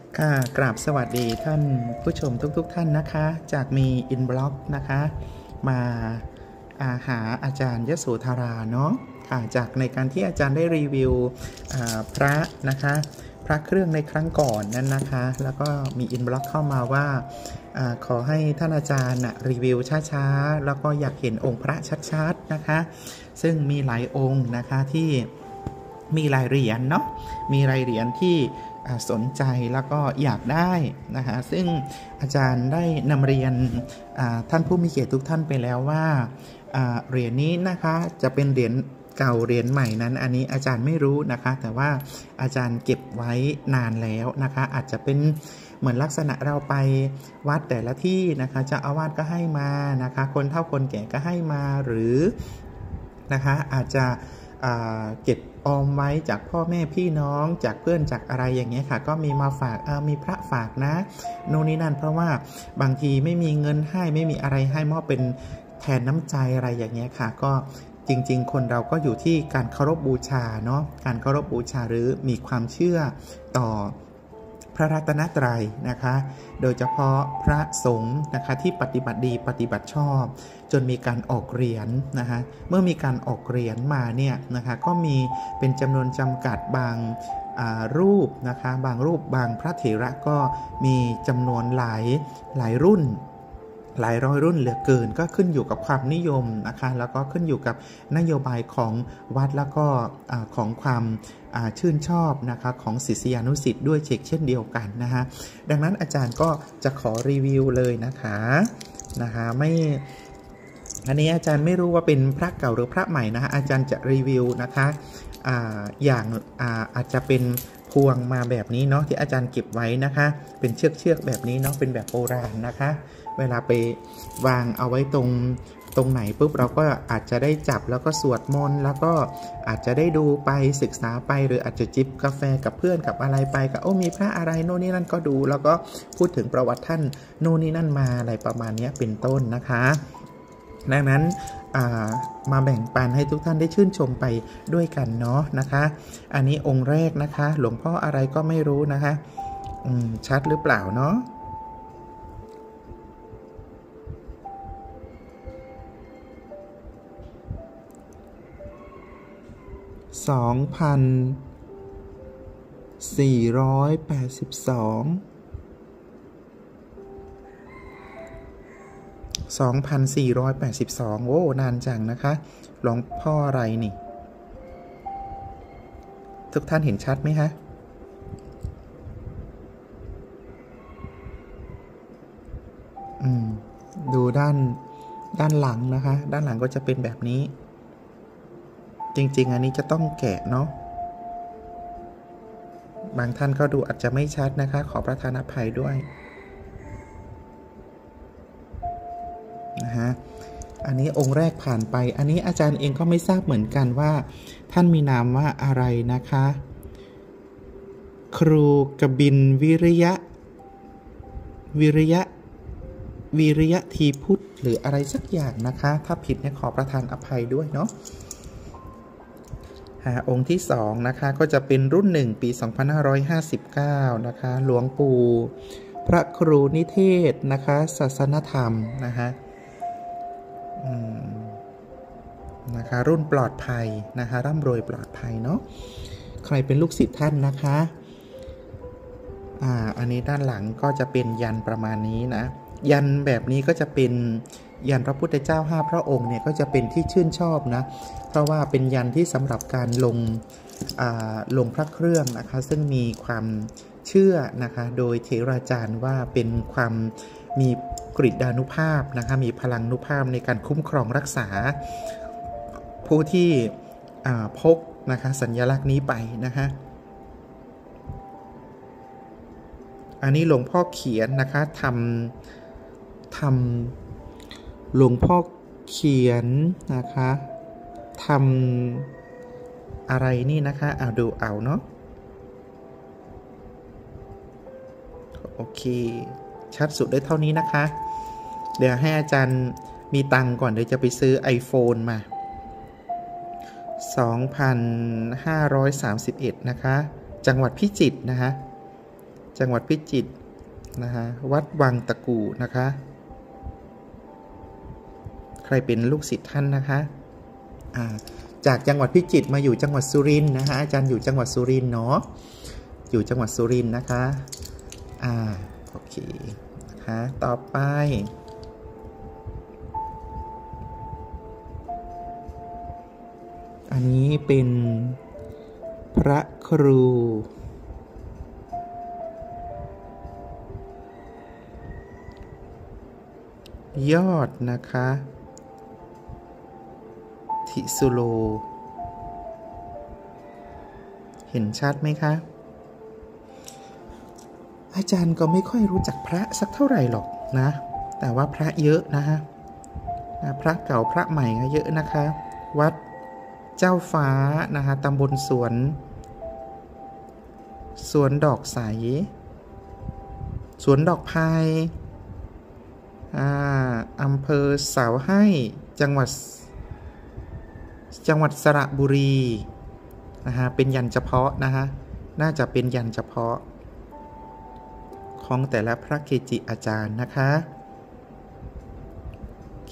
ค่ะกราบสวัสดีท่านผู้ชมทุกท่านนะคะจากมีอินบล็อกนะคะมาหาอาจารย์ยโสธราเนาะค่ะจากในการที่อาจารย์ได้รีวิวพระนะคะพระเครื่องในครั้งก่อนนั้นนะคะแล้วก็มีอินบล็อกเข้ามาว่าขอให้ท่านอาจารย์รีวิวช้าๆแล้วก็อยากเห็นองค์พระชัดๆนะคะซึ่งมีหลายองค์นะคะที่มีรายเหรียญเนาะมีรายเหรียญที่สนใจแล้วก็อยากได้นะคะซึ่งอาจารย์ได้นำเรียนท่านผู้มีเกียรติทุกท่านไปแล้วว่าเหรียญนี้นะคะจะเป็นเหรียญเก่าเหรียญใหม่นั้นอันนี้อาจารย์ไม่รู้นะคะแต่ว่าอาจารย์เก็บไว้นานแล้วนะคะอาจจะเป็นเหมือนลักษณะเราไปวัดแต่ละที่นะคะเจ้าอาวาสก็ให้มานะคะคนเฒ่าคนแก่ก็ให้มาหรือนะคะอาจจะเก็บออมไว้จากพ่อแม่พี่น้องจากเพื่อนจากอะไรอย่างเงี้ยค่ะก็มีมาฝากมีพระฝากนะโน่นนี่นั่นเพราะว่าบางทีไม่มีเงินให้ไม่มีอะไรให้มอบเป็นแทนน้ำใจอะไรอย่างเงี้ยค่ะก็จริงๆคนเราก็อยู่ที่การเคารพบูชาเนาะการเคารพบูชาหรือมีความเชื่อต่อพระรัตนตรัยนะคะโดยเฉพาะพระสงฆ์นะคะที่ปฏิบัติดีปฏิบัติชอบจนมีการออกเหรียญนะคะเมื่อมีการออกเหรียญมาเนี่ยนะคะก็มีเป็นจำนวนจำกัดบางรูปนะคะบางรูปบางพระเถระก็มีจำนวนหลายรุ่นหลายร้อยรุ่นเหลือเกินก็ขึ้นอยู่กับความนิยมนะคะแล้วก็ขึ้นอยู่กับนโยบายของวัดแล้วก็ของความชื่นชอบนะคะของศิษยานุศิษย์ด้วยเช่นเดียวกันนะคะดังนั้นอาจารย์ก็จะขอรีวิวเลยนะคะไม่อันนี้อาจารย์ไม่รู้ว่าเป็นพระเก่าหรือพระใหม่นะคะอาจารย์จะรีวิวนะคะอย่างอาจจะเป็นพวงมาแบบนี้เนาะที่อาจารย์เก็บไว้นะคะเป็นเชือกแบบนี้เนาะเป็นแบบโบราณนะคะเวลาไปวางเอาไว้ตรงไหนปุ๊บเราก็อาจจะได้จับแล้วก็สวดมนต์แล้วก็อาจจะได้ดูไปศึกษาไปหรืออาจจะจิบกาแฟกับเพื่อนกับอะไรไปก็มีพระอะไรโน่นนี่นั่นก็ดูแล้วก็พูดถึงประวัติท่านโน่นนี่นั่นมาอะไรประมาณนี้เป็นต้นนะคะดังนั้นมาแบ่งปันให้ทุกท่านได้ชื่นชมไปด้วยกันเนาะนะคะอันนี้องค์แรกนะคะหลวงพ่ออะไรก็ไม่รู้นะคะชัดหรือเปล่าเนาะ2,482 โอ้นานจังนะคะหลวงพ่ออะไรนี่ทุกท่านเห็นชัดไหมคะดูด้านหลังนะคะด้านหลังก็จะเป็นแบบนี้จริงๆอันนี้จะต้องแกะเนาะบางท่านก็ดูอาจจะไม่ชัดนะคะขอประทานอภัยด้วยนะฮะอันนี้องค์แรกผ่านไปอันนี้อาจารย์เองก็ไม่ทราบเหมือนกันว่าท่านมีนามว่าอะไรนะคะครูกบินวิริยะทีพุทธหรืออะไรสักอย่างนะคะถ้าผิดเนี่ยขอประทานอภัยด้วยเนาะองค์ที่2นะคะก็จะเป็นรุ่น1ปี2559นะคะหลวงปู่พระครูนิเทศนะคะศาสนธรรมนะคะรุ่นปลอดภัยนะคะร่ำรวยปลอดภัยเนาะใครเป็นลูกศิษย์ท่านนะคะอันนี้ด้านหลังก็จะเป็นยันประมาณนี้นะยันแบบนี้ก็จะเป็นยันพระพุทธเจ้า5พระองค์เนี่ยก็จะเป็นที่ชื่นชอบนะเพราะว่าเป็นยันที่สำหรับการลงพระเครื่องนะคะซึ่งมีความเชื่อนะคะโดยเถราจารย์ว่าเป็นความมีกฤษฎานุภาพนะคะมีพลังนุภาพในการคุ้มครองรักษาผู้ที่พกนะคะสัญลักษณ์นี้ไปนะคะอันนี้หลวงพ่อเขียนนะคะทำหลวงพ่อเขียนนะคะทำอะไรนี่นะคะดูเอาเนาะโอเคชัดสุดได้เท่านี้นะคะเดี๋ยวให้อาจารย์มีตังค์ก่อนเดี๋ยวจะไปซื้อ iPhone มา2,531นะคะจังหวัดพิจิตรนะคะจังหวัดพิจิตรนะฮะวัดวังตะกูนะคะใครเป็นลูกศิษย์ท่านนะคะจากจังหวัดพิจิตรมาอยู่จังหวัดสุรินทร์นะคะอาจารย์อยู่จังหวัดสุรินทร์เนาะอยู่จังหวัดสุรินทร์นะคะโอเคนะคะต่อไปอันนี้เป็นพระครูยอดนะคะทิสุโลเห็นชัดไหมคะอาจารย์ก็ไม่ค่อยรู้จักพระสักเท่าไหร่หรอกนะแต่ว่าพระเยอะนะฮะพระเก่าพระใหม่ก็เยอะนะคะวัดเจ้าฟ้านะคะตำบลสวนดอกใสสวนดอกไผ่อำเภอเสาให้จังหวัดสระบุรีนะฮะเป็นยันเฉพาะนะฮะน่าจะเป็นยันเฉพาะของแต่ละพระเกจิอาจารย์นะคะโอเค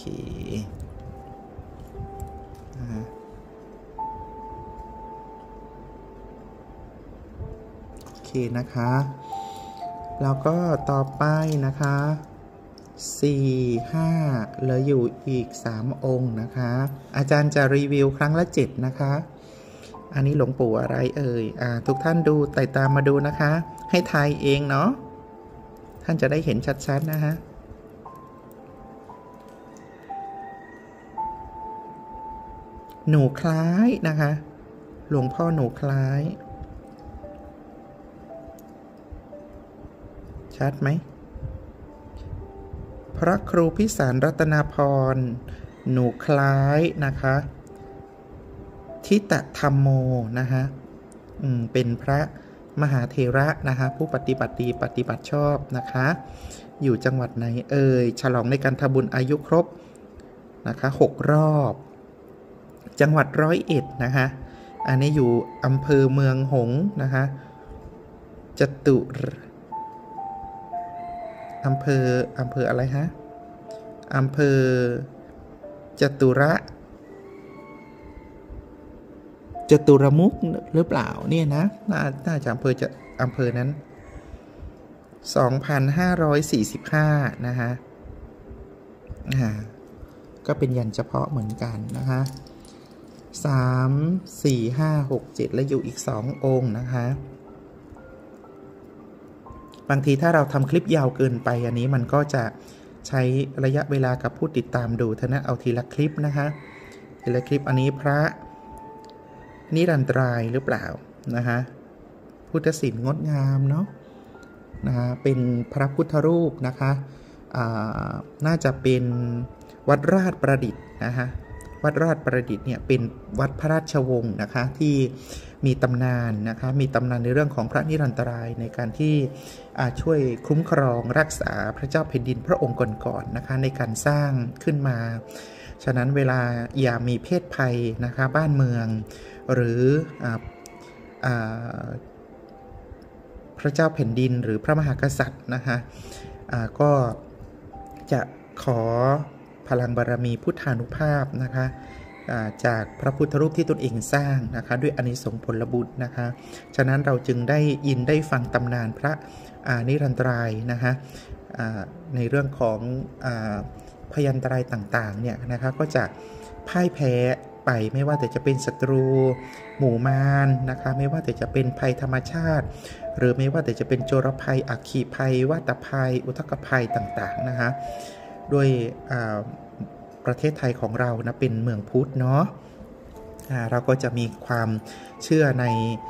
นะคะแล้วก็ต่อไปนะคะ4 5เหลืออยู่อีก3องค์นะคะอาจารย์จะรีวิวครั้งละ7นะคะอันนี้หลวงปู่อะไรเอ่ยทุกท่านดูไต่ตามมาดูนะคะให้ทายเองเนาะท่านจะได้เห็นชัดๆนะฮะหนูคล้ายนะคะหลวงพ่อหนูคล้ายชัดไหมพระครูพิสารรัตนาพรหนูคล้ายนะคะทิตธรรมโมนะคะเป็นพระมหาเถระนะคะผู้ปฏิบัติดีปฏิบัติชอบนะคะอยู่จังหวัดไหนเอ่ยฉลองในการทำบุญอายุครบนะคะ6 รอบจังหวัด101นะคะอันนี้อยู่อำเภอเมืองหงส์นะคะอำเภออะไรฮะอำเภอจตุรมุขหรือเปล่าเนี่ยนะน่าจะอำเภอนั้น2545นะคะก็เป็นยันเฉพาะเหมือนกันนะคะ3 4 5 6 7และอยู่อีก2องค์นะคะบางทีถ้าเราทำคลิปยาวเกินไปอันนี้มันก็จะใช้ระยะเวลากับผู้ติดตามดูเท่านั้นเอาทีละคลิปนะคะทีละคลิปอันนี้พระนิรันตรายหรือเปล่านะคะพุทธศิลป์งดงามเนาะนะคะเป็นพระพุทธรูปนะคะน่าจะเป็นวัดราชประดิษฐ์นะคะวัดราชประดิษฐ์เนี่ยเป็นวัดพระราชวงศ์นะคะที่มีตำนานนะคะมีตำนานในเรื่องของพระนิรันตรายในการที่ช่วยคุ้มครองรักษาพระเจ้าแผ่นดินพระองค์ก่อนๆนะคะในการสร้างขึ้นมาฉะนั้นเวลาอย่ามีเพศภัยนะคะบ้านเมืองหรือพระเจ้าแผ่นดินหรือพระมหากษัตริย์นะคะก็จะขอพลังบารมีพุทธานุภาพนะคะจากพระพุทธรูปที่ตนเองสร้างนะคะด้วยอานิสงส์ผลบุญนะคะฉะนั้นเราจึงได้ยินได้ฟังตำนานพระนิรันตรายนะคะในเรื่องของพยันตรายต่างๆเนี่ยนะคะก็จะพ่ายแพ้ไปไม่ว่าแต่จะเป็นศัตรูหมู่มารนะคะไม่ว่าแต่จะเป็นภัยธรรมชาติหรือไม่ว่าแต่จะเป็นโจรภัยอัคคีภัยวาตภัยอุทกภัยต่างๆนะคะด้วยประเทศไทยของเรานะเป็นเมืองพุทธเนาะเราก็จะมีความเชื่อใน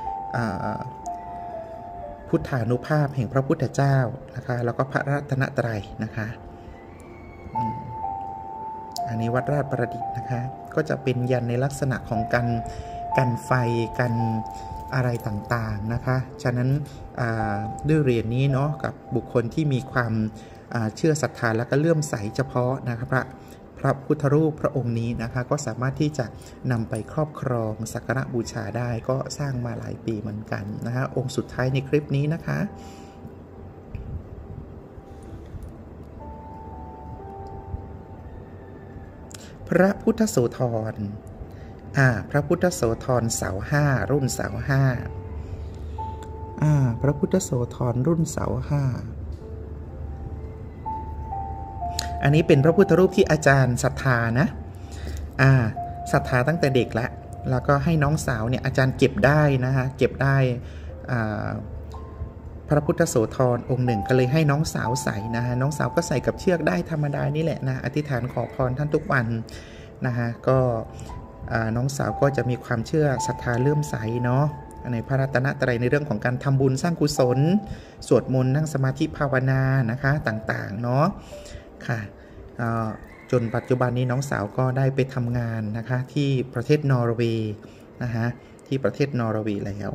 พุทธานุภาพแห่งพระพุทธเจ้านะคะแล้วก็พระรัตนตรัยนะคะอันนี้วัดราชประดิษฐ์นะคะก็จะเป็นยันในลักษณะของกันไฟกันอะไรต่างๆนะคะฉะนั้นด้วยเหรียญนี้เนาะกับบุคคลที่มีความเชื่อศรัทธาและก็เลื่อมใสเฉพาะนะครับพระพุทธรูปพระองค์นี้นะคะก็สามารถที่จะนำไปครอบครองสักการะบูชาได้ก็สร้างมาหลายปีเหมือนกันนะคะองค์สุดท้ายในคลิปนี้นะคะพระพุทธโสธรพระพุทธโสธรเสาห้ารุ่นเสาห้าพระพุทธโสธรรุ่นเสาห้าอันนี้เป็นพระพุทธรูปที่อาจารย์ศรัทธานะศรัทธาตั้งแต่เด็กแล้วก็ให้น้องสาวเนี่ยอาจารย์เก็บได้นะฮะเก็บได้พระพุทธโสธรองค์หนึ่งก็เลยให้น้องสาวใส่นะฮะน้องสาวก็ใส่กับเชือกได้ธรรมดานี่แหละนะอธิษฐานขอพรท่านทุกวันนะฮะก็น้องสาวก็จะมีความเชื่อศรัทธาเลื่อมใสเนาะในพระรัตนตรัยในเรื่องของการทำบุญสร้างกุศลสวดมนต์นั่งสมาธิภาวนานะคะต่างๆเนาะค่ะจนปัจจุบันนี้น้องสาวก็ได้ไปทำงานนะคะที่ประเทศนอร์เวย์นะคะที่ประเทศนอร์เวย์แล้ว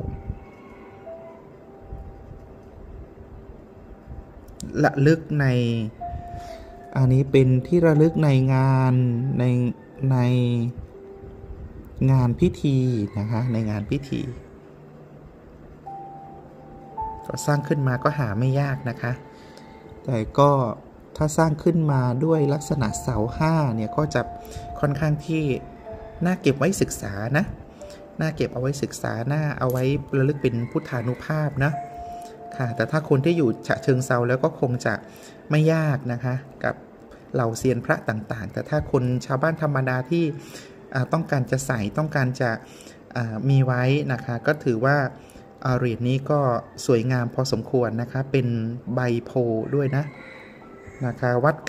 ระลึกในอันนี้เป็นที่ระลึกในงานในงานพิธีนะคะในงานพิธีก็สร้างขึ้นมาก็หาไม่ยากนะคะแต่ก็ถ้าสร้างขึ้นมาด้วยลักษณะเสาห้าเนี่ยก็จะค่อนข้างที่น่าเก็บไว้ศึกษานะน่าเก็บเอาไว้ศึกษาน่าเอาไว้ระลึกเป็นพุทธานุภาพนะค่ะแต่ถ้าคนที่อยู่ฉะเชิงเซาแล้วก็คงจะไม่ยากนะคะกับเหล่าเซียนพระต่างๆแต่ถ้าคนชาวบ้านธรรมดาที่ต้องการจะใส่ต้องการจะมีไว้นะคะก็ถือว่าเหรียญนี้ก็สวยงามพอสมควรนะคะเป็นใบโพด้วยนะคะวัด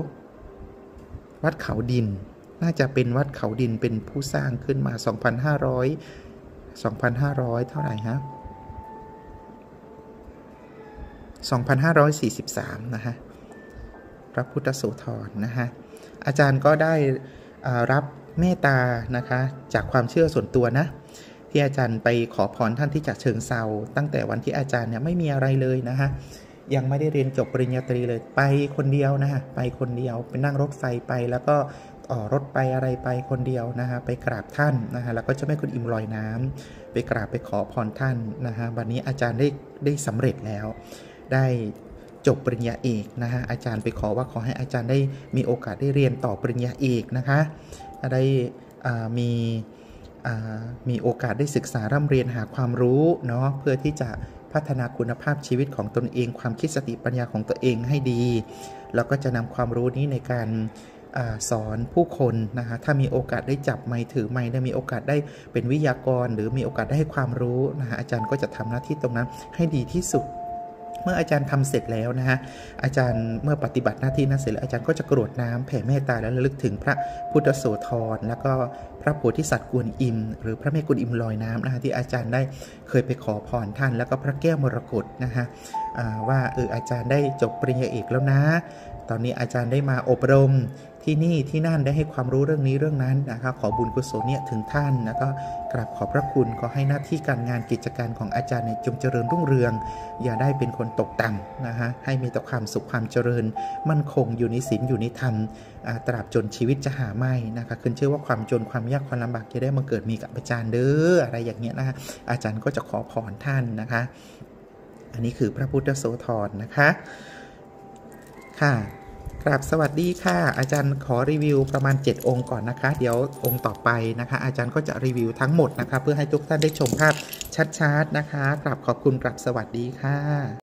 เขาดินน่าจะเป็นวัดเขาดินเป็นผู้สร้างขึ้นมา 2,500 เท่าไหร่ฮะ 2,543 นะฮะพระพุทธโสธรนะฮะอาจารย์ก็ได้รับเมตตานะคะจากความเชื่อส่วนตัวนะที่อาจารย์ไปขอพรท่านที่ฉะเชิงเซาตั้งแต่วันที่อาจารย์เนี่ยไม่มีอะไรเลยนะฮะยังไม่ได้เรียนจบปริญญาตรีเลยไปคนเดียวนะฮะไปคนเดียวไปนั่งรถไฟไปแล้วก็รถไปอะไรไปคนเดียวนะฮะไปกราบท่านนะฮะแล้วก็เจ้าแม่กุนอิมลอยน้ำไปกราบไปขอพรท่านนะฮะวันนี้อาจารย์ได้สำเร็จแล้วได้จบปริญญาเอกนะฮะอาจารย์ไปขอให้อาจารย์ได้มีโอกาสได้เรียนต่อปริญญาเอกนะคะได้มีโอกาสได้ศึกษาร่ำเรียนหาความรู้เนาะเพื่อที่จะพัฒนาคุณภาพชีวิตของตนเองความคิดสติปัญญาของตัวเองให้ดีแล้วก็จะนำความรู้นี้ในการสอนผู้คนนะคะถ้ามีโอกาสได้จับไมค์ถือไมค์ได้มีโอกาสได้เป็นวิทยากรหรือมีโอกาสได้ให้ความรู้นะฮะอาจารย์ก็จะทำหน้าที่ตรงนั้นให้ดีที่สุดเมื่ออาจารย์ทำเสร็จแล้วนะฮะอาจารย์เมื่อปฏิบัติหน้าที่นั้นเสร็จแล้วอาจารย์ก็จะกรวดน้ำแผ่เมตตาและระลึกถึงพระพุทธโสธรแล้วก็พระโพธิสัตว์กวนอิมหรือพระแม่กวนอิมลอยน้ำนะฮะที่อาจารย์ได้เคยไปขอพรท่านแล้วก็พระแก้วมรกตนะฮะว่าอาจารย์ได้จบปริญญาเอกแล้วนะตอนนี้อาจารย์ได้มาอบรมที่นี่ที่นั่นได้ให้ความรู้เรื่องนี้เรื่องนั้นนะครับขอบุญกุศลเนี่ยถึงท่านแล้วก็กราบขอบพระคุณขอให้หน้าที่การงานกิจการของอาจารย์เนี่ยจงเจริญรุ่งเรืองอย่าได้เป็นคนตกต่ำนะฮะให้มีแต่ความสุขความเจริญมั่นคงอยู่ในศีลอยู่ในธรรมตราบจนชีวิตจะหาไม่นะคะขึ้นชื่อว่าความจนความยากความลำบากจะได้มาเกิดมีกับอาจารย์เด้ออะไรอย่างเงี้ยนะฮะอาจารย์ก็จะขอพรท่านนะคะอันนี้คือพระพุทธโสธรนะคะค่ะกราบสวัสดีค่ะอาจารย์ขอรีวิวประมาณ7องค์ก่อนนะคะเดี๋ยวองค์ต่อไปนะคะอาจารย์ก็จะรีวิวทั้งหมดนะคะเพื่อให้ทุกท่านได้ชมภาพชัดๆนะคะกราบขอบคุณกราบสวัสดีค่ะ